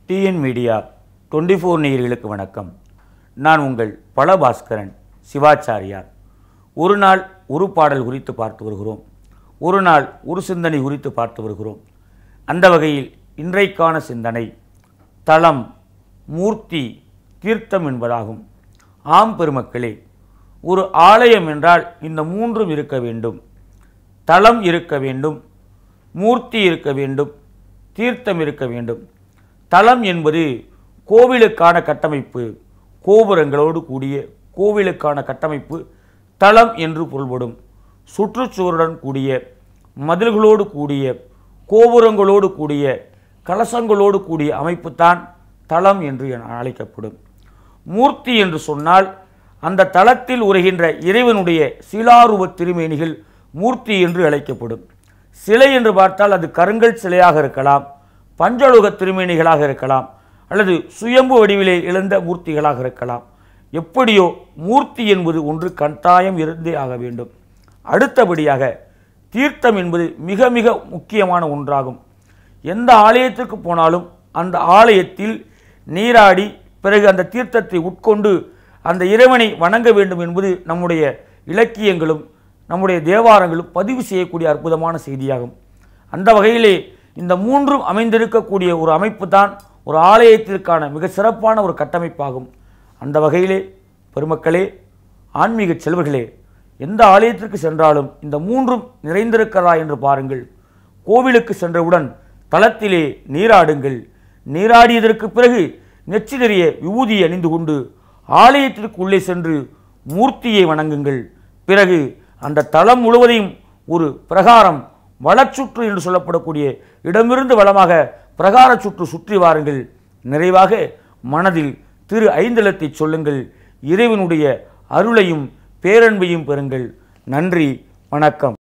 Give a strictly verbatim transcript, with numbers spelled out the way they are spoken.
Tnmedia twenty-four நேயர்களுக்கு வணக்கம். நான் உங்கள் பழ.ப சிவாச்சாரியார். ஒரு நாள் ஒரு பாடல் குறித்து பார்த்து வருகிறோம். ஒரு நாள் ஒரு சிந்தனை குறித்து பார்த்து வருகிறோம். அந்த வகையில் இன்றைக்கான சிந்தனை தலம், மூர்த்தி, தீர்த்தம் என்பதாகும். ஆம் பெருமக்களே, ஒரு ஆலயம் என்றால் இந்த மூன்றும் இருக்க வேண்டும். தலம் இருக்க வேண்டும், மூர்த்தி இருக்க வேண்டும், தீர்த்தம் இருக்க வேண்டும். தலம் என்பது கோவிலுக்கான கட்டமைப்பு, கோபுரங்களோடு கூடிய கோவிலுக்கான கட்டமைப்பு தலம் என்று பொருள்படும். சுற்றுச்சுவருடன் கூடிய, மதில்களோடு கூடிய, கோபுரங்களோடு கூடிய, கலசங்களோடு கூடிய அமைப்புத்தான் தலம் என்று அழைக்கப்படும். மூர்த்தி என்று சொன்னால் அந்த தலத்தில் உரைகின்ற இறைவனுடைய சீலாரூப திருமேனிகள் மூர்த்தி என்று அழைக்கப்படும். சிலை என்று பார்த்தால் அது கருங்கல் சிலையாக இருக்கலாம், பஞ்சலோக திருமேனிகளாக இருக்கலாம், அல்லது சுயம்பு வடிவிலே எழுந்த மூர்த்திகளாக இருக்கலாம். எப்படியோ மூர்த்தி என்பது ஒன்று கட்டாயம் இருந்தே ஆக வேண்டும். அடுத்தபடியாக தீர்த்தம் என்பது மிக மிக முக்கியமான ஒன்றாகும். எந்த ஆலயத்திற்கு போனாலும் அந்த ஆலயத்தில் நீராடி பிறகு அந்த தீர்த்தத்தை உட்கொண்டு அந்த இறைவனை வணங்க வேண்டும் என்பது நம்முடைய இலக்கியங்களும் நம்முடைய தேவாரங்களும் பதிவு செய்யக்கூடிய அற்புதமான செய்தியாகும். அந்த வகையிலே இந்த மூன்றும் அமைந்திருக்கக்கூடிய ஒரு அமைப்பு தான் ஒரு ஆலயத்திற்கான மிக சிறப்பான ஒரு கட்டமைப்பாகும். அந்த வகையிலே பெருமக்களே, ஆன்மீக செல்வர்களே, எந்த ஆலயத்திற்கு சென்றாலும் இந்த மூன்றும் நிறைந்திருக்கிறதா என்று பாருங்கள். கோவிலுக்கு சென்றவுடன் தலத்திலே நீராடுங்கள். நீராடியதற்கு பிறகு நெற்றி நிறைய விபூதி அணிந்து கொண்டு ஆலயத்திற்கு உள்ளே சென்று மூர்த்தியை வணங்குங்கள். பிறகு அந்த தலம் முழுவதையும் ஒரு பிரகாரம், வளச்சுற்று என்று சொல்லப்படக்கூடிய இடமிருந்து வளமாக பிரகார சுற்று சுற்றி வாருங்கள். நிறைவாக மனதில் திரு ஐந்தெழுத்தை சொல்லுங்கள். இறைவனுடைய அருளையும் பேரன்பையும் பெறுங்கள். நன்றி, வணக்கம்.